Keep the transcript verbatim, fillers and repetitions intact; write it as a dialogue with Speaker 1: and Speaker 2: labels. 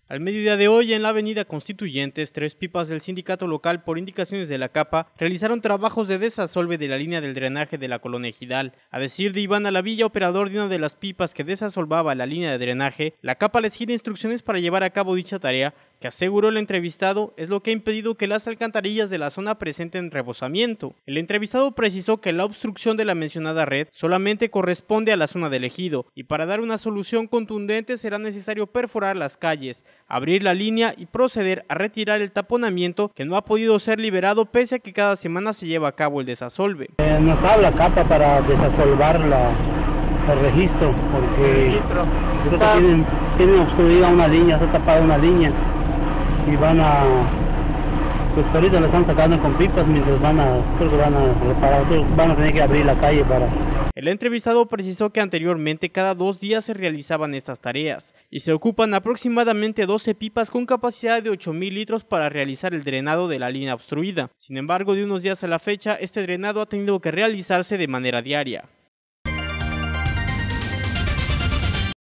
Speaker 1: Al mediodía de hoy, en la avenida Constituyentes, tres pipas del sindicato local, por indicaciones de la CAPA, realizaron trabajos de desasolve de la línea del drenaje de la colonia Ejidal. A decir de Iván Alavilla, operador de una de las pipas que desasolvaba la línea de drenaje, la CAPA les gira instrucciones para llevar a cabo dicha tarea, que aseguró el entrevistado es lo que ha impedido que las alcantarillas de la zona presenten rebosamiento. El entrevistado precisó que la obstrucción de la mencionada red solamente corresponde a la zona del ejido y para dar una solución contundente será necesario perforar las calles, abrir la línea y proceder a retirar el taponamiento que no ha podido ser liberado pese a que cada semana se lleva a cabo el desasolve.
Speaker 2: Eh, nos habla CAPA para desasolvar la, el registro porque está... tienen, tienen obstruida una línea, está tapada una línea y van a, pues ahorita la están sacando con pipas mientras van a, creo que van a reparar, van a tener que abrir la calle para...
Speaker 1: El entrevistado precisó que anteriormente cada dos días se realizaban estas tareas y se ocupan aproximadamente doce pipas con capacidad de ocho mil litros para realizar el drenado de la línea obstruida. Sin embargo, de unos días a la fecha, este drenado ha tenido que realizarse de manera diaria.